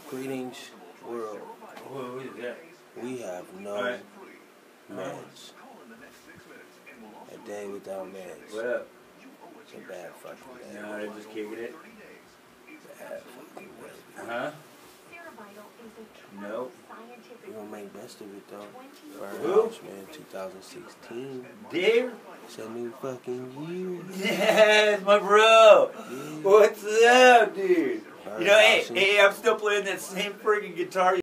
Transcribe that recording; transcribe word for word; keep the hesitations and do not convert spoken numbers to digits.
Greetings, world. Who is that? We have no Right. meds. A day without meds. What up? It's a bad fucking day. No, they're just kicking it. Bad fucking day. Huh? Nope. We're gonna make best of it though. Who? Firehouse, man, two thousand sixteen. Dave? It's a new fucking year. Yes, my bro. Yeah. What's up, dude? You know, hey, Firehouse hey, I'm still playing that same freaking guitar.